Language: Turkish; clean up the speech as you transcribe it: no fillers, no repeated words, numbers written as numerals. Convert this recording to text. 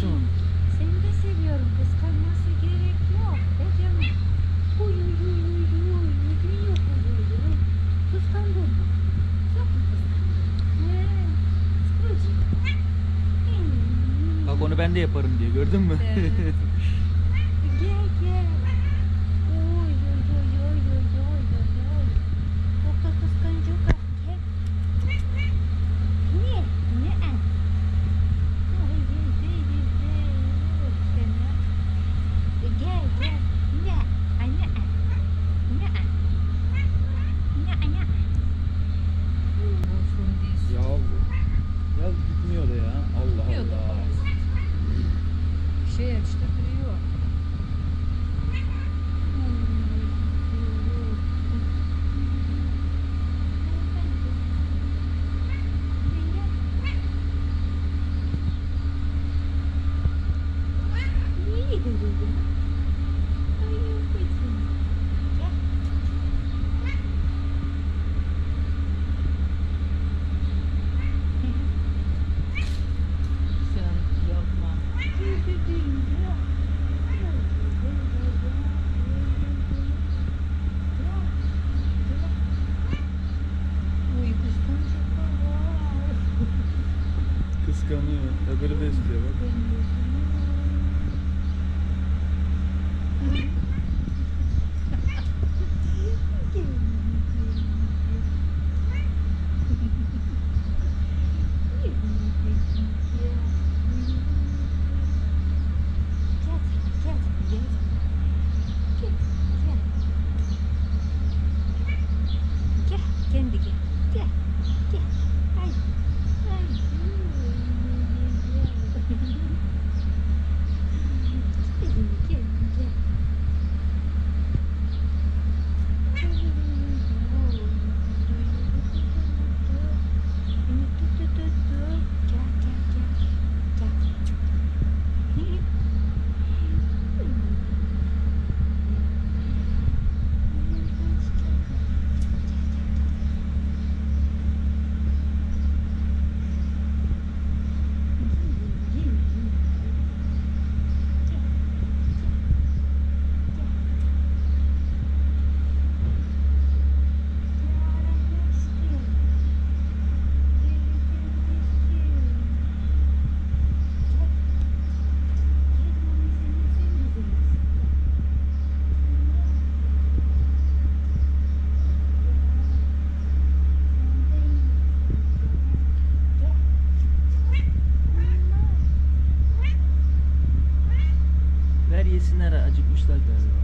musun? Seni de seviyorum. Kıskanması gerek yok. Canım. Uy uy uy uy uy. Neden yok uy. Kıskandın mı? Çok mu kıskandın? Kıskandın. Bak onu ben de yaparım diye, gördün mü? Evet. Gel gel. Oy oy oy oy oy oy oy. O da kıskanacak. Gel. Ne? Ne? Oy gel gel. Ne? Anne. Ne? Ne? Olsun diyorsun. Ya gitmiyor da ya. Allah Gitmiyor da Allah. Şey işte duruyor. Sen yapma. Kıskanıyor. Öbürü de istiyor bak. Kendi gel. Gel. Gel. Ay. Ay. Gel. Gel. Ver yesinler, acıkmışlar galiba.